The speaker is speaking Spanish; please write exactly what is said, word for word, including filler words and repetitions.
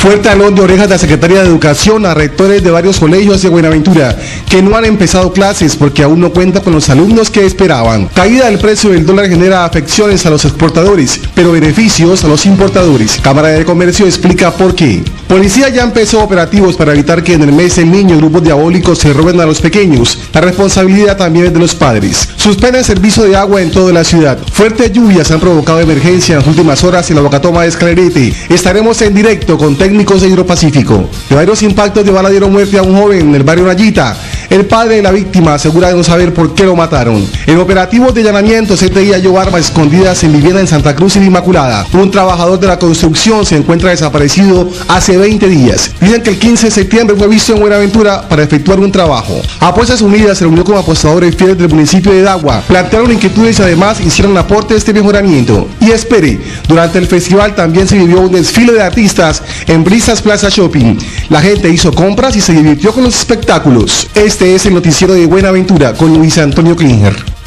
Fuerte alón de orejas de la Secretaría de Educación a rectores de varios colegios de Buenaventura que no han empezado clases porque aún no cuenta con los alumnos que esperaban. Caída del precio del dólar genera afecciones a los exportadores, pero beneficios a los importadores. Cámara de Comercio explica por qué. Policía ya empezó operativos para evitar que en el mes el niño y grupos diabólicos se roben a los pequeños. La responsabilidad también es de los padres. Suspende el servicio de agua en toda la ciudad. Fuertes lluvias han provocado emergencia en las últimas horas en la Bocatoma de Escalerete. Estaremos en directo con técnicos de Hidropacífico. De varios impactos de bala dieron muerte a un joven en el barrio Nayita. El padre de la víctima asegura de no saber por qué lo mataron. En operativos de allanamiento C T I halló armas escondidas en vivienda en Santa Cruz y la Inmaculada. Un trabajador de la construcción se encuentra desaparecido hace veinte días. Dicen que el quince de septiembre fue visto en Buenaventura para efectuar un trabajo. Apuestas Unidas se reunió con apostadores fieles del municipio de Dagua. Plantearon inquietudes y además hicieron aporte a este mejoramiento. Y espere, durante el festival también se vivió un desfile de artistas en Brisas Plaza Shopping. La gente hizo compras y se divirtió con los espectáculos. Este es el noticiero de Buenaventura con Luis Antonio Klinger.